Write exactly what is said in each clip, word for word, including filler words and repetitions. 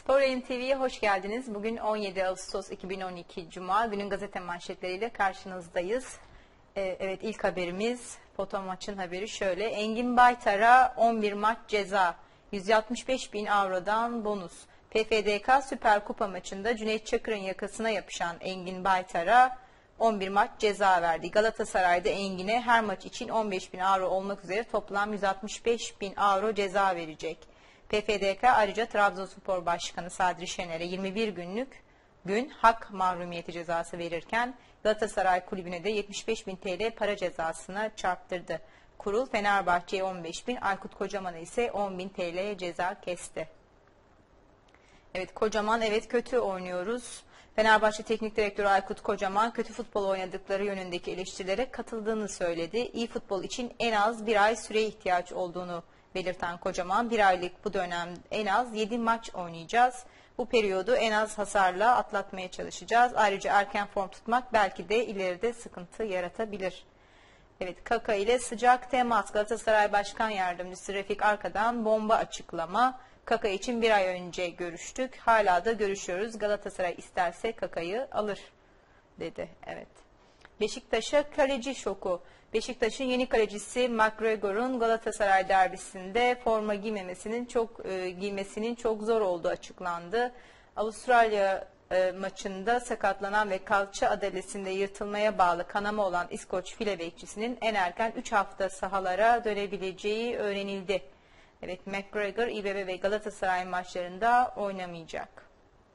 Spor Yayın T V'ye hoş geldiniz. Bugün on yedi Ağustos iki bin on iki Cuma. Günün gazete manşetleriyle karşınızdayız. Ee, evet, ilk haberimiz foto maçın haberi şöyle. Engin Baytar'a on bir maç ceza. yüz altmış beş bin avrodan bonus. P F D K Süper Kupa maçında Cüneyt Çakır'ın yakasına yapışan Engin Baytar'a on bir maç ceza verdi. Galatasaray'da Engin'e her maç için on beş bin avro olmak üzere toplam yüz altmış beş bin avro ceza verecek. P F D K ayrıca Trabzonspor Başkanı Sadri Şener'e yirmi bir günlük gün hak mahrumiyeti cezası verirken Galatasaray Kulübü'ne de yetmiş beş bin T L para cezasına çarptırdı. Kurul Fenerbahçe'ye on beş bin, Aykut Kocaman'a ise on bin T L ceza kesti. Evet, Kocaman evet kötü oynuyoruz. Fenerbahçe Teknik Direktörü Aykut Kocaman kötü futbol oynadıkları yönündeki eleştirilere katıldığını söyledi. İyi futbol için en az bir ay süre ihtiyaç olduğunu belirten Kocaman, bir aylık bu dönem en az yedi maç oynayacağız. Bu periyodu en az hasarla atlatmaya çalışacağız. Ayrıca erken form tutmak belki de ileride sıkıntı yaratabilir. Evet, Kaka ile sıcak temas. Galatasaray Başkan Yardımcısı Refik Arka'dan bomba açıklama. Kaka için bir ay önce görüştük. Hala da görüşüyoruz. Galatasaray isterse Kaka'yı alır dedi. Evet. Beşiktaş'a kaleci şoku. Beşiktaş'ın yeni kalecisi McGregor'un Galatasaray derbisinde forma giymemesinin çok e, giymesinin çok zor olduğu açıklandı. Avustralya e, maçında sakatlanan ve kalça adalesinde yırtılmaya bağlı kanama olan İskoç file bekçisinin en erken üç hafta sahalara dönebileceği öğrenildi. Evet, McGregor, İ B B ve Galatasaray maçlarında oynamayacak.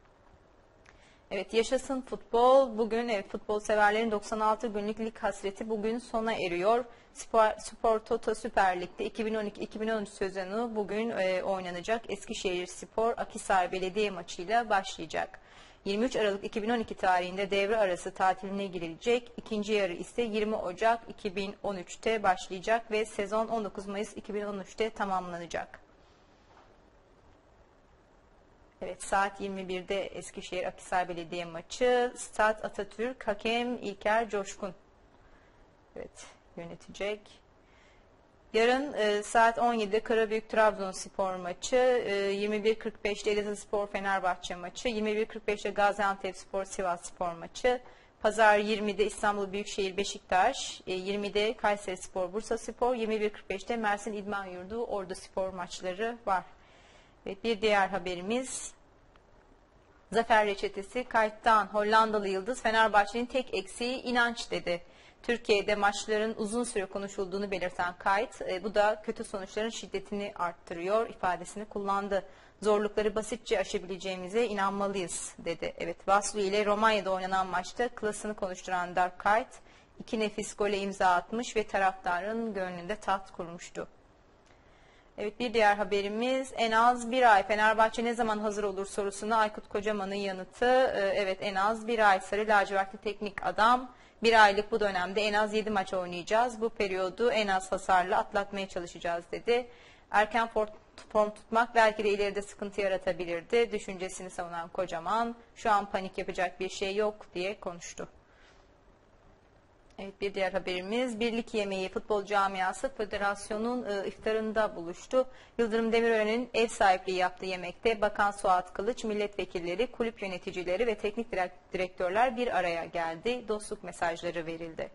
Evet, yaşasın futbol. Bugün evet, futbol severlerin doksan altı günlük lig hasreti bugün sona eriyor. Spor, Spor Toto Süper Lig'de iki bin on iki iki bin on üç sezonu bugün e, oynanacak. Eskişehirspor Akhisar Belediye maçıyla başlayacak. yirmi üç Aralık iki bin on iki tarihinde devre arası tatiline girilecek. İkinci yarı ise yirmi Ocak iki bin on üçte başlayacak ve sezon on dokuz Mayıs iki bin on üçte tamamlanacak. Evet, saat yirmi birde Eskişehir Akhisar Belediye maçı. Stad Atatürk, hakem İlker Coşkun evet yönetecek. Yarın e, saat on yedide Karabük Trabzonspor maçı, e, yirmi bir kırk beşte Elazığspor Fenerbahçe maçı, yirmi bir kırk beşte Gaziantepspor Sivasspor maçı, Pazar yirmide İstanbul Büyükşehir Beşiktaş, e, yirmide Kayserispor Bursaspor, yirmi bir kırk beşte Mersin İdman Yurdu Orduspor maçları var. Evet, bir diğer haberimiz Zafer Reçetesi kayıttan. Hollandalı yıldız Fenerbahçe'nin tek eksiği inanç dedi. Türkiye'de maçların uzun süre konuşulduğunu belirten Kayt, e, bu da kötü sonuçların şiddetini arttırıyor ifadesini kullandı. Zorlukları basitçe aşabileceğimize inanmalıyız dedi. Evet, Vaslui ile Romanya'da oynanan maçta klasını konuşturan Dark Kayt iki nefis gole imza atmış ve taraftarın gönlünde taht kurmuştu. Evet, bir diğer haberimiz en az bir ay. Fenerbahçe ne zaman hazır olur sorusuna Aykut Kocaman'ın yanıtı. Ee, evet, en az bir ay. Sarı lacivertli teknik adam. Bir aylık bu dönemde en az yedi maç oynayacağız. Bu periyodu en az hasarla atlatmaya çalışacağız dedi. Erken form tutmak belki de ileride sıkıntı yaratabilirdi. Düşüncesini savunan Kocaman şu an panik yapacak bir şey yok diye konuştu. Evet, bir diğer haberimiz birlik yemeği futbol camiası federasyonun e, iftarında buluştu. Yıldırım Demirören'in ev sahipliği yaptığı yemekte Bakan Suat Kılıç, milletvekilleri, kulüp yöneticileri ve teknik direktörler bir araya geldi. Dostluk mesajları verildi.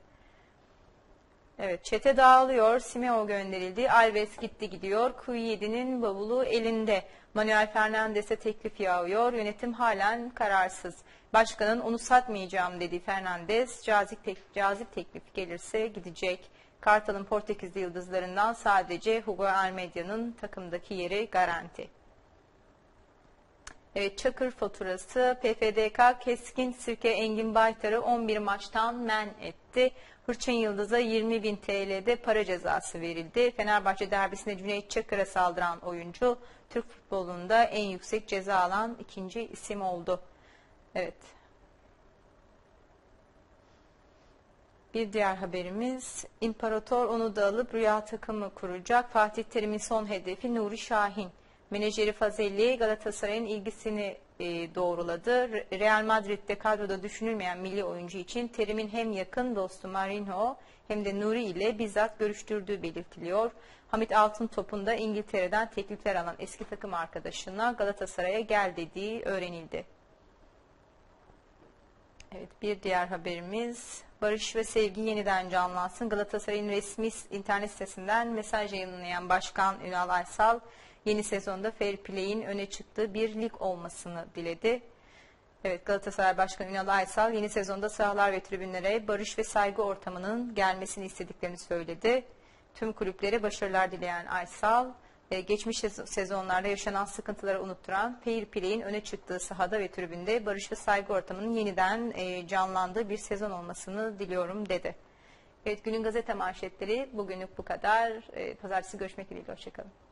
Evet, çete dağılıyor. Simeo gönderildi. Alves gitti gidiyor. Q yedi'nin bavulu elinde. Manuel Fernandes'e teklif yağıyor. Yönetim halen kararsız. Başkanın onu satmayacağım dedi Fernandes. Cazip, tek, cazip teklif gelirse gidecek. Kartal'ın Portekizli yıldızlarından sadece Hugo Almedia'nın takımdaki yeri garanti. Evet, Çakır faturası. P F D K Keskin Sirke Engin Baytar'ı on bir maçtan men etti. Hırçın Yıldız'a yirmi bin T L'de para cezası verildi. Fenerbahçe derbisinde Cüneyt Çakır'a saldıran oyuncu Türk futbolunda en yüksek ceza alan ikinci isim oldu. Evet. Bir diğer haberimiz İmparator onu da alıp rüya takımı kuracak. Fatih Terim'in son hedefi Nuri Şahin. Menajeri Fazelli Galatasaray'ın ilgisini e, doğruladı. Real Madrid'de kadroda düşünülmeyen milli oyuncu için Terim'in hem yakın dostu Marinho hem de Nuri ile bizzat görüştürdüğü belirtiliyor. Hamit Altıntop'un da İngiltere'den teklifler alan eski takım arkadaşına Galatasaray'a gel dediği öğrenildi. Evet, bir diğer haberimiz, barış ve sevgi yeniden canlansın. Galatasaray'ın resmi internet sitesinden mesaj yayınlayan Başkan Ünal Aysal, yeni sezonda Fair Play'in öne çıktığı bir lig olmasını diledi. Evet, Galatasaray Başkanı Ünal Aysal, yeni sezonda sahalar ve tribünlere barış ve saygı ortamının gelmesini istediklerini söyledi. Tüm kulüplere başarılar dileyen Aysal, geçmiş sezonlarda yaşanan sıkıntıları unutturan Fair Play'in öne çıktığı sahada ve tribünde barış ve saygı ortamının yeniden canlandığı bir sezon olmasını diliyorum dedi. Evet, günün gazete manşetleri bugünlük bu kadar. Pazartesi görüşmek dileğiyle, hoşçakalın.